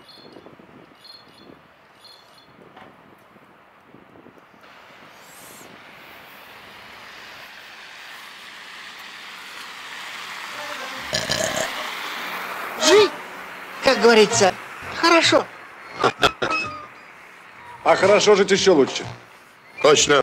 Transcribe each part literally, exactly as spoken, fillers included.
Жить, как говорится, хорошо. А хорошо жить еще лучше. Точно.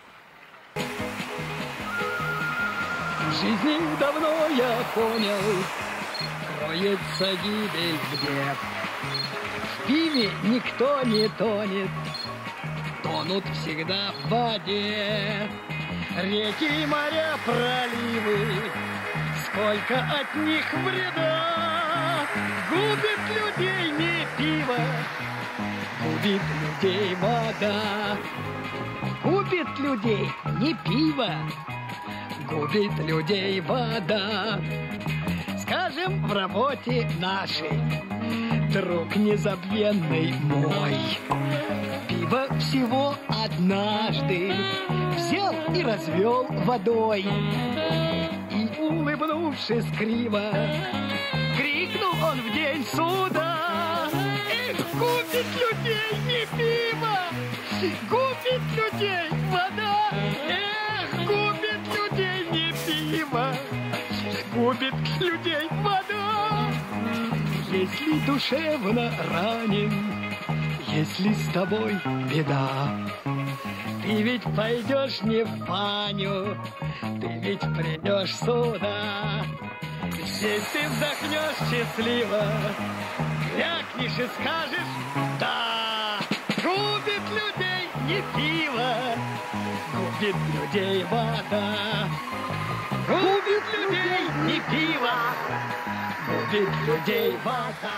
В жизни давно я понял, кроется гибель где. В пиве никто не тонет, тонут всегда в воде. Реки, моря, проливы, сколько от них вреда. Губит людей не пиво, губит людей вода. Губит людей не пиво, губит людей вода. Скажем, в работе нашей, друг незабвенный мой, пиво всего однажды взял и развел водой. И, улыбнувшись криво, крикнул он в день суда: эх, губит людей не пиво, губит людей вода. Эх, губит людей не пиво, губит людей вода. Если душевно ранен, если с тобой беда, ты ведь пойдешь не в баню, ты ведь придешь сюда. Здесь ты вздохнешь счастливо, крякнешь и скажешь да. Губит людей не пиво, губит людей вода. Губит людей не пиво, губит людей вода.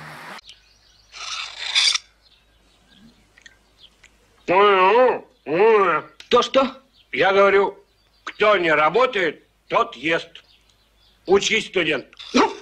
Что-что? Я говорю, кто не работает, тот ест. Учись, студент. Ну.